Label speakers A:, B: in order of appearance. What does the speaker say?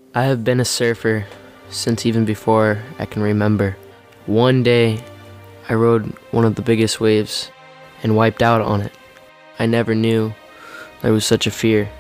A: I have been a surfer since even before I can remember. One day, I rode one of the biggest waves and wiped out on it. I never knew there was such a fear.